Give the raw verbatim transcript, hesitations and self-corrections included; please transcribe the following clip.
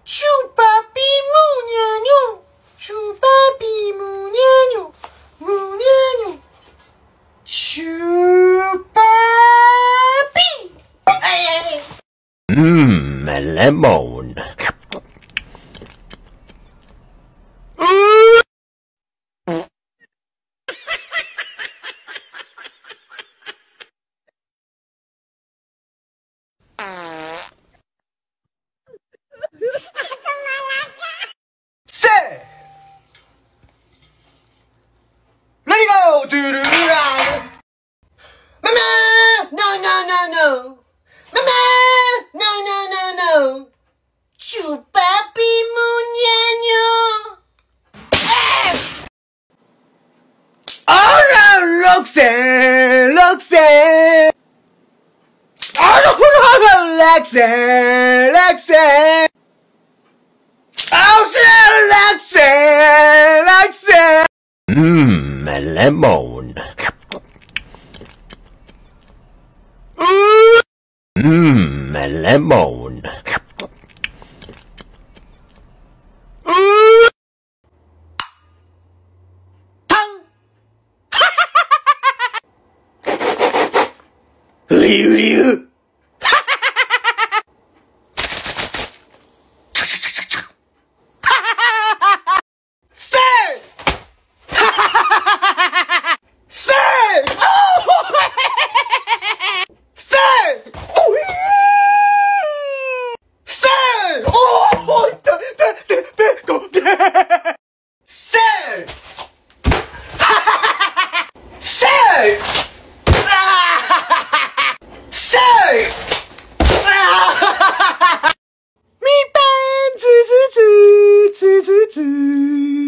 Chupapi muñaño, chupapi muñaño, muñaño, chupapi. Mmm, lemon. Say, let it go to the Mama, no, no, no, no. Mama, no, no, no, no. Chupapi muñaño. Oh no, Roxanne, Roxanne. Oh no, no, Roxanne, Roxanne. Oh shit, Roxanne, Roxanne. Mmm, lemon. Mmm, lemon. Liu liu. Say! Say! Say! Say! Oh! Say! Say! Say! Mi pan, 滋滋滋，滋滋滋。